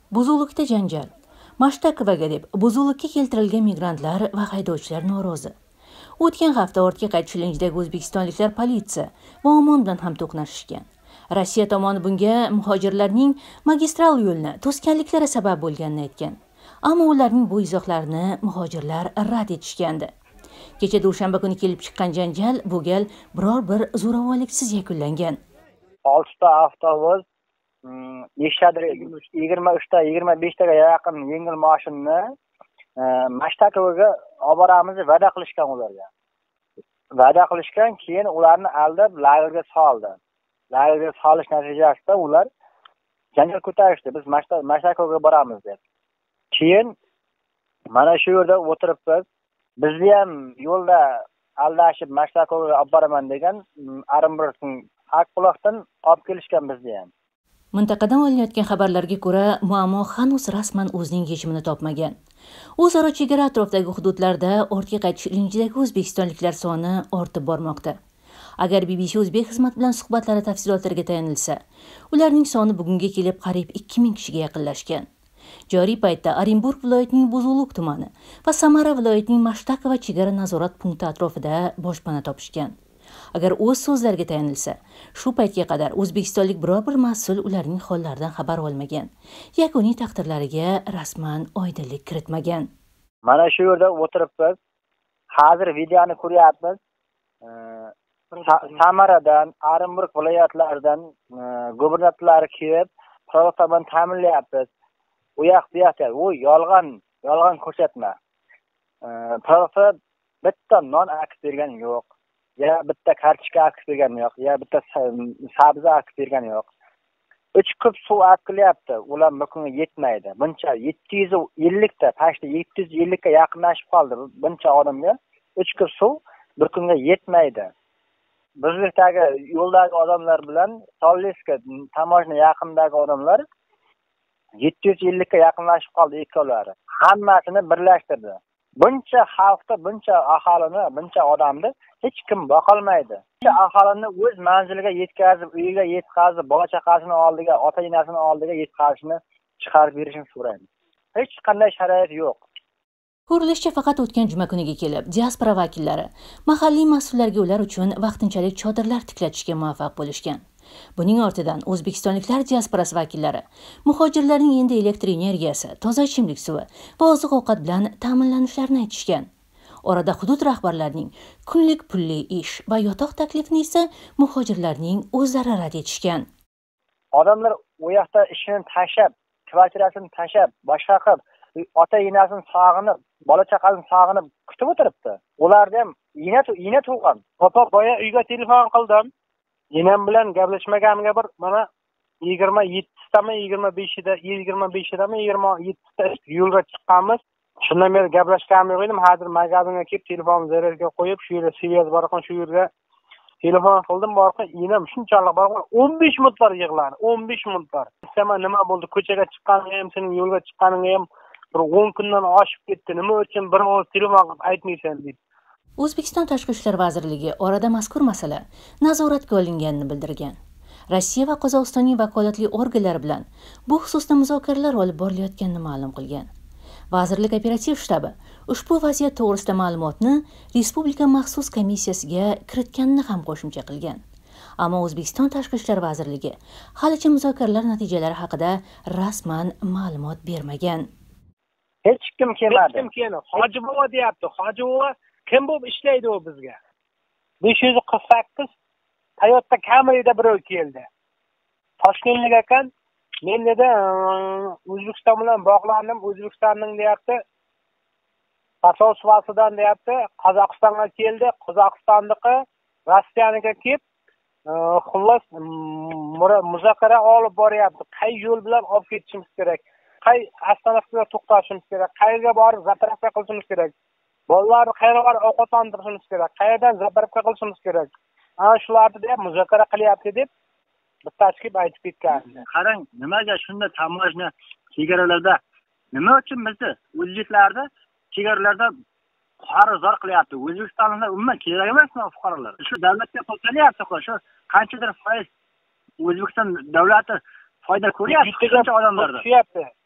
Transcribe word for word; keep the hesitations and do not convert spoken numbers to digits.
Buzulukda janjal. Mashtakovaga deb buzulukka keltirilgan migrantlar va haydovchilar norozi. O'tgan hafta ortga qaytish ilinjidagi o'zbekistonliklar politsiya va OMON bilan ham to'qnashishgan. Rossiya tomoni bunga muhojirlarning magistral yo'lni to'sganliklari sabab bo'lganini aytgan. Ammo ularning bu izohlarini muhojirlar rad etishgandi. Kecha dushanba kuni kelib chiqqan janjal bu gal biror bir zo'ravonliksiz yakunlangan. oltita avtobus, nechtadir yigirma uchta yigirma beshtaga yaqin yengil mashinani Mashtakovaga olib boramiz deb va'da qilishgan ularga. Va'da qilishgan, keyin ularni aldab lagerga soldi. Lagerga solish natijasida ular janjal ko'tarishdi. Biz Mashtakovaga boramiz deb. Keyin mana shu yerda o'tiribmiz. Bizni ham yo'lda aldashib Mashtakovaga olib boraman degan Arimburgning Akbuloqdan olib kelishgan bizni ham. Mintaqadan olinayotgan xabarlarga ko'ra, muammo hanuz rasman o'zining yechimini topmagan. O'zaro chegara atrofidagi hududlarda ortga qaytish ilinjidagi o'zbekistonliklar soni ortib bormoqda. Agar B B C o'zbek xizmat bilan suhbatlari tafsilotlariga tayanilsa, ularning soni bugunga kelib qariyb ikki ming kishiga yaqinlashgan. Joriy paytda Orenburg viloyatining Buzuluk tumani va Samara viloyatining Mashtakova chegara nazorat punkti atrofida boshpana topishgan. Agar o'z so'zlariga tayanilsa, shu paytga qadar o'zbekistonlik biror bir mas'ul ularning hollaridan xabar olmagan, yakuniy taqdirlariga rasman oydinlik kiritmagan. Mana shu yerda o'tiribmiz. Hozir videoni ko'ryapmiz. Samaradan, Orenburg viloyatlaridan gubernatorlar kelib, provokatsiya ta'minlayapmiz. U yoq bu yoqda, u yolg'on, yolg'on ko'rsatma. Provokatsiya bitta non aks bergani yo'q. Ya bitta kartochka aks bergani yo'q, ya bitta sabzi aks bergani yo'q. uch kub suv akilyapti, ular bir kunga yetmaydi. Buncha yetti yuz ellik ta, pashta yetti yuz ellik ga yaqinlashib qoldi. Buncha odamga uch kub suv bir kunga yetmaydi. Bizlikdagi yo'ldagi odamlar bilan Solleska tamojna yaqinidagi odamlar yetti yuz ellik ga yaqinlashib qoldi ikkovlari. Hammasini birlashtirdi. Buncha xalqda, buncha aholini, buncha odamni hech kim boqolmaydi. Buncha aholini o'z manziliga yetkazib, uyiga yetkazib, bola chaqasini oldiga, ota-onasini oldiga yetkazishni chiqarib berishini so'raymiz. Hech qanday sharoit yo'q. Ko'rilishcha faqat o'tgan juma kuniga kelib, diaspora vakillari mahalliy mas'ullarga ular uchun vaqtinchalik chodirlar tiklatishga muvaffaq bo'lishgan. Buning ortidan o'zbekistonliklar diasporasi vakillari muhojirlarning endi elektr energiyasi, toza ichimlik suvi va oziq-ovqat bilan ta'minlanishlarini aytishgan. Orada hudud rahbarlarining kunlik pulli ish va yotoq taklifini esa muhojirlarning o'zlari rad etishgan. Odamlar u yoqda ishini tashab, kvartirasini tashab, boshqa qilib, ota-onasini sog'inib, bola chaqasini sog'inib kutib o'tiribdi. Ularda ham yina yina tug'an. Papa boya uyga telefon qildim. Enam bilan gaplashmaganiga bir mana yigirma yettitami, yigirma beshida, yigirma beshidami, yigirma yettita yo'lga chiqqanmiz. Shundan beri gaplashganim yo'q edim. Hozir magazinga kelib telefonni zararga qo'yib, shu yerda seviyaz borqan, shu yerga telefon qildim, borqan, enam shunchalik borqan o'n besh minutlar yig'ladi. o'n besh minutlar. Sema nima bo'ldi? Ko'chaga chiqqaning ham, sening yo'lga chiqqaning ham bir o'n kundan oshib ketdi. Nima uchun bir ovoz telefon qilib aytmaysan deb. O'zbekiston Tashqi ishlar vazirligi orada mazkur masala nazoratga olinganini bildirgan. Rossiya va Qozog'istonning vakolatli organlari bilan bu xususda muzokaralar olib borilayotganini ma'lum qilgan. Vazirlik operativ shtabi ushbu vaziyat to'g'risida ma'lumotni Respublika maxsus komissiyasiga kiritganini ham qo'shimcha qilgan. Ammo O'zbekiston Tashqi ishlar vazirligi halicha muzokaralar natijalari haqida rasman ma'lumot bermagan. Hech kim kelmadi. Hech kim kelmadi. Hoji bobo deyapti. Hoji bobo kim bo'lib ishlaydi u bizga? besh yuz qirq sakkiz Toyota Camry'da birov keldi. Toshkentlik ekan, men dedi, O'zbekiston bilan bog'landim, O'zbekistonning deyapti, Pasovsvasidan deyapti, Qozog'istonga keldi, Qozog'istonniki Rossiyaniki kelib, xullas muzokara olib boryapti. Qay yo'l bilan olib ketishimiz kerak? Qay avtomobilga to'xtashimiz kerak? Qayerga borib zapravka qilishimiz kerak? Bolalarni qayerga borib ovqatlantirishimiz kerak? Qayerdan zapravka qilishimiz kerak? Ana shularni deb muzokara qilyapti deb bittasi kelib aytib ketgan. Qarang, nimaga shunda tamojna chegaralarda nima uchun bizni o'zbeklarda chegaralarda qarzdor qilyapti? O'zbekistonliklar umuman kerak emasmi fuqarolar? Shu davlatga qo'shilyapti, shu qanchadir foiz O'zbekiston davlati foyda ko'ryapti qancha odamlardan. Tushyapti.